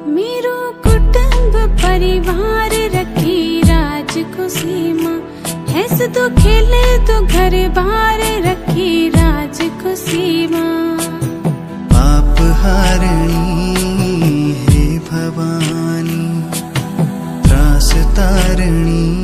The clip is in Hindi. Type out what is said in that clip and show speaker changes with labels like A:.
A: मेरो कुटुंब परिवार रखी राज को सीमा, ऐसे तो खेले तो घर बार रखी राज को सीमा।
B: पाप हारणी हे भवानी त्रास तारणी